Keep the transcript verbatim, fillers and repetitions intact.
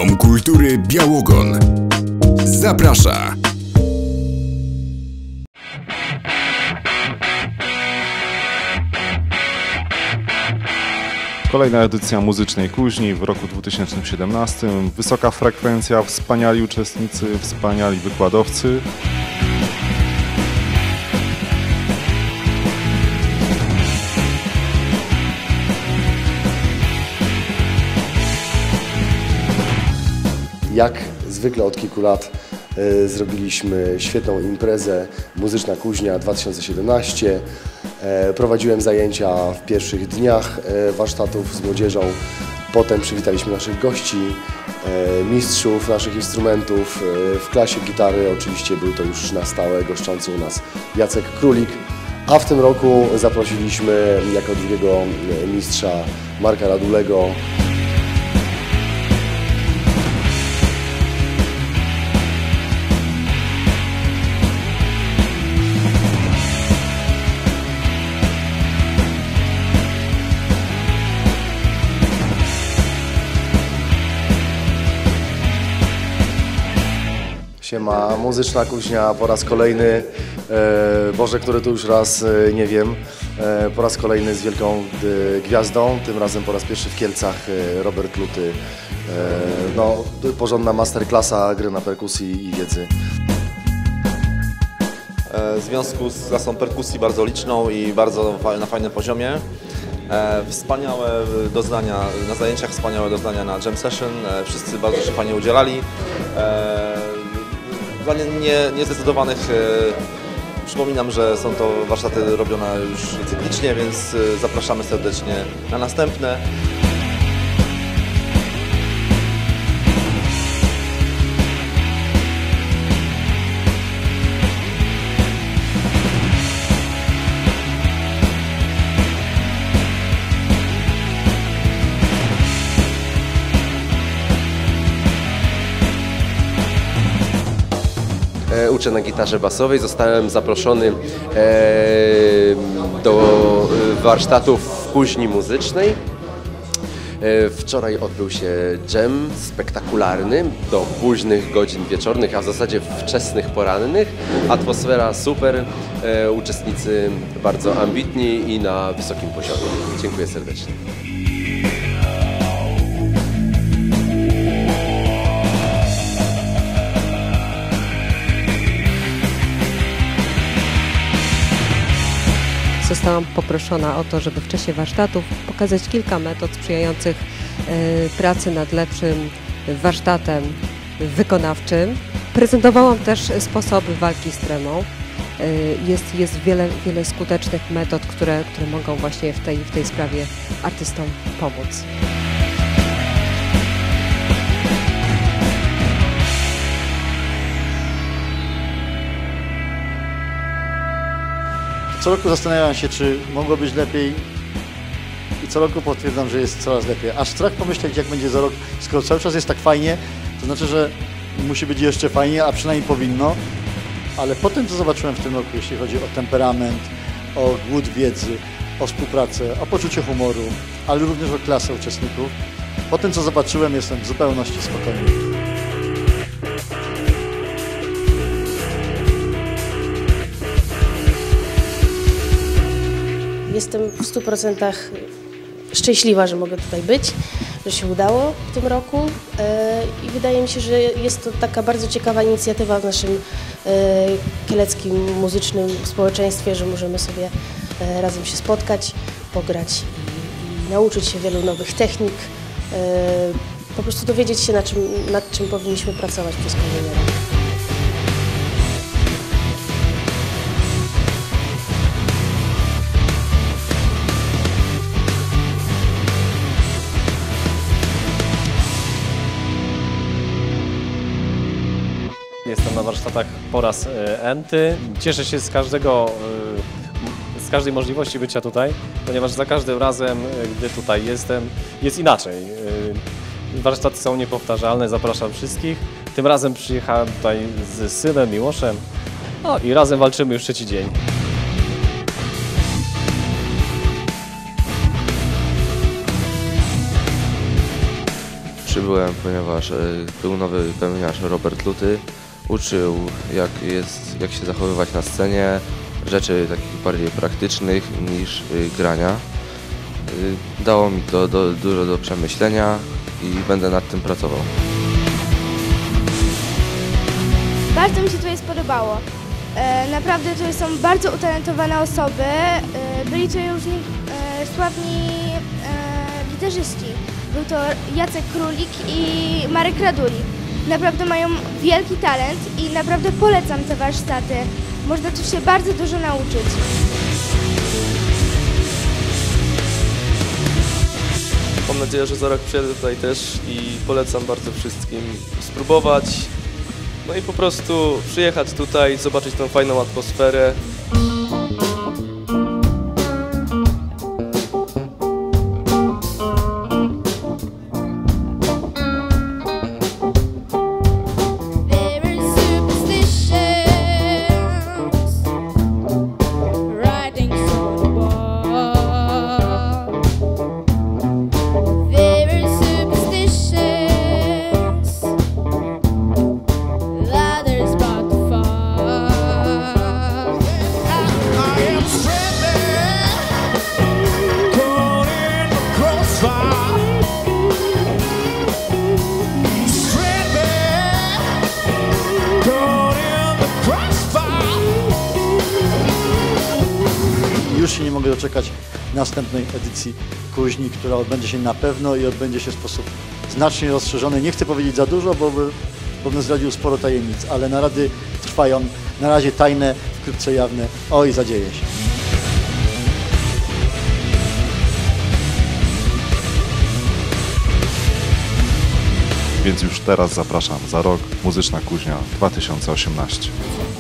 Dom Kultury Białogon zaprasza. Kolejna edycja Muzycznej Kuźni w roku dwa tysiące siedemnastym. Wysoka frekwencja, wspaniali uczestnicy, wspaniali wykładowcy. Jak zwykle od kilku lat y, zrobiliśmy świetną imprezę Muzyczna Kuźnia dwa tysiące siedemnaście. E, prowadziłem zajęcia w pierwszych dniach e, warsztatów z młodzieżą. Potem przywitaliśmy naszych gości, e, mistrzów naszych instrumentów. E, w klasie gitary oczywiście był to już na stałe goszczący u nas Jacek Królik. A w tym roku zaprosiliśmy jako drugiego mistrza Marka Radulego. Siema, Muzyczna Kuźnia po raz kolejny, e, Boże, który tu już raz, e, nie wiem, e, po raz kolejny z wielką e, gwiazdą, tym razem po raz pierwszy w Kielcach e, Robert Luty. E, no, porządna masterklasa gry na perkusji i wiedzy. W związku z klasą perkusji bardzo liczną i bardzo na fajnym poziomie. Wspaniałe doznania na zajęciach, wspaniałe doznania na jam session. Wszyscy bardzo się fajnie udzielali. Dla niezdecydowanych przypominam, że są to warsztaty robione już cyklicznie, więc zapraszamy serdecznie na następne. Uczę na gitarze basowej, zostałem zaproszony do warsztatów w Kuźni Muzycznej. Wczoraj odbył się dżem spektakularny do późnych godzin wieczornych, a w zasadzie wczesnych porannych. Atmosfera super, uczestnicy bardzo ambitni i na wysokim poziomie. Dziękuję serdecznie. Zostałam poproszona o to, żeby w czasie warsztatów pokazać kilka metod sprzyjających pracy nad lepszym warsztatem wykonawczym. Prezentowałam też sposoby walki z tremą. Jest, jest wiele, wiele skutecznych metod, które, które mogą właśnie w tej, w tej sprawie artystom pomóc. Co roku zastanawiam się, czy mogło być lepiej i co roku potwierdzam, że jest coraz lepiej. Aż strach pomyśleć, jak będzie za rok. Skoro cały czas jest tak fajnie, to znaczy, że musi być jeszcze fajniej, a przynajmniej powinno. Ale po tym, co zobaczyłem w tym roku, jeśli chodzi o temperament, o głód wiedzy, o współpracę, o poczucie humoru, ale również o klasę uczestników, po tym, co zobaczyłem, jestem w zupełności spokojny. Jestem w stu procentach szczęśliwa, że mogę tutaj być, że się udało w tym roku i wydaje mi się, że jest to taka bardzo ciekawa inicjatywa w naszym kieleckim muzycznym społeczeństwie, że możemy sobie razem się spotkać, pograć i, i nauczyć się wielu nowych technik, po prostu dowiedzieć się, nad czym, nad czym powinniśmy pracować przez kolejny rok. Jestem na warsztatach po raz enty. Cieszę się z każdego, z każdej możliwości bycia tutaj, ponieważ za każdym razem, gdy tutaj jestem, jest inaczej. Warsztaty są niepowtarzalne, zapraszam wszystkich. Tym razem przyjechałem tutaj z synem Miłoszem, no i razem walczymy już trzeci dzień. Przy przybyłem, ponieważ e, był nowy pełniarz Robert Luty. Uczył, jak, jest, jak się zachowywać na scenie, rzeczy takich bardziej praktycznych niż y, grania. Y, dało mi to do, dużo do przemyślenia i będę nad tym pracował. Bardzo mi się tutaj spodobało. E, naprawdę tutaj są bardzo utalentowane osoby. E, byli tutaj różni e, sławni e, gitarzyści. Był to Jacek Królik i Marek Radulik. Naprawdę mają wielki talent i naprawdę polecam te warsztaty. Można tu się bardzo dużo nauczyć. Mam nadzieję, że za rok przyjadę tutaj też i polecam bardzo wszystkim spróbować. No i po prostu przyjechać tutaj, zobaczyć tą fajną atmosferę. Już się nie mogę doczekać następnej edycji Kuźni, która odbędzie się na pewno i odbędzie się w sposób znacznie rozszerzony. Nie chcę powiedzieć za dużo, bo, by, bo bym zdradził sporo tajemnic, ale narady trwają, na razie tajne, wkrótce jawne. Oj, zadzieje się. Więc już teraz zapraszam za rok Muzyczna Kuźnia dwa tysiące osiemnaście.